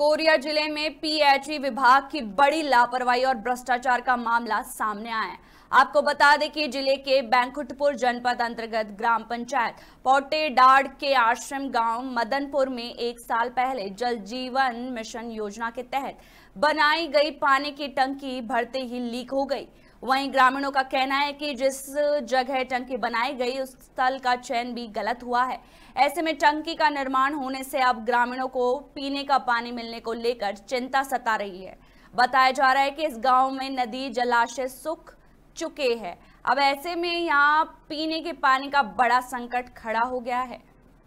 Korea जिले में PHE विभाग की बड़ी लापरवाही और भ्रष्टाचार का मामला सामने आया है। आपको बता दें कि जिले के बैंकुटपुर जनपद अंतर्गत ग्राम पंचायत पोटेडाड़ के आश्रम गांव मदनपुर में 1 साल पहले जल जीवन मिशन योजना के तहत बनाई गई पानी की टंकी भरते ही लीक हो गई। वहीं ग्रामीणों का कहना है कि जिस जगह टंकी बनाई गई उस स्थल का चयन भी गलत हुआ है। ऐसे में टंकी का निर्माण होने से अब ग्रामीणों को पीने का पानी मिलने को लेकर चिंता सता रही है। बताया जा रहा है कि इस गांव में नदी जलाशय सूख चुके हैं। अब ऐसे में यहाँ पीने के पानी का बड़ा संकट खड़ा हो गया है।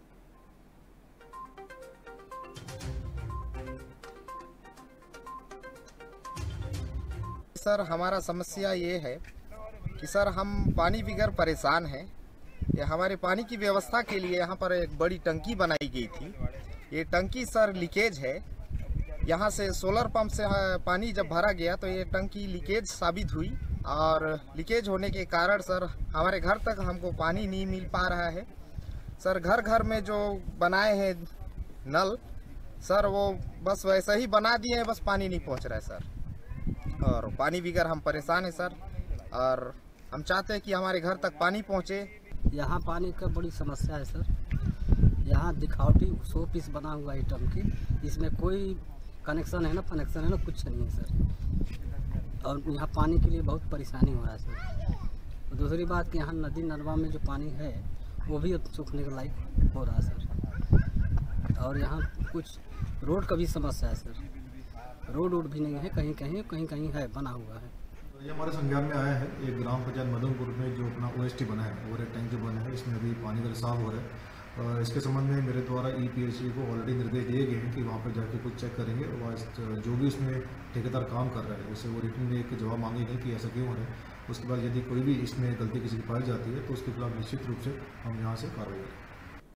सर, हमारा समस्या ये है कि सर हम पानी बगैर परेशान हैं। ये हमारे पानी की व्यवस्था के लिए यहाँ पर एक बड़ी टंकी बनाई गई थी। ये टंकी सर लीकेज है। यहाँ से सोलर पंप से पानी जब भरा गया तो ये टंकी लीकेज साबित हुई और लीकेज होने के कारण सर हमारे घर तक हमको पानी नहीं मिल पा रहा है। सर घर घर में जो बनाए हैं नल सर वो बस वैसा ही बना दिए हैं, बस पानी नहीं पहुँच रहा है सर। और पानी बगैर हम परेशान हैं सर और हम चाहते हैं कि हमारे घर तक पानी पहुंचे। यहाँ पानी का बड़ी समस्या है सर। यहाँ दिखावटी 100 पीस बना हुआ है टंकी, इसमें कोई कनेक्शन है ना कुछ नहीं है सर। और यहाँ पानी के लिए बहुत परेशानी हो रहा है सर। और दूसरी बात कि यहाँ नदी नलवा में जो पानी है वो भी अब सूखने के लायक हो रहा है सर। और यहाँ कुछ रोड का भी समस्या है सर। रोड भी नहीं है, कहीं है बना हुआ है। ये हमारे संज्ञान में आया है। एक ग्राम पंचायत मदनपुर में जो अपना ओएसटी बना है और एक टैंक जो बना है इसमें अभी पानी का रिसाव हो रहा है। इसके संबंध में मेरे द्वारा ईपीएचई को ऑलरेडी निर्देश दिए गए हैं कि वहाँ पर जाके कुछ चेक करेंगे और जो भी उसमें ठेकेदार काम कर रहा है उससे वो रिटर्न में एक जवाब मांगेंगे कि ऐसा क्यों हो रहा है। उसके बाद यदि कोई भी इसमें गलती किसी की पाई जाती है तो उसके खिलाफ निश्चित रूप से हम यहाँ से कार्रवाई करेंगे।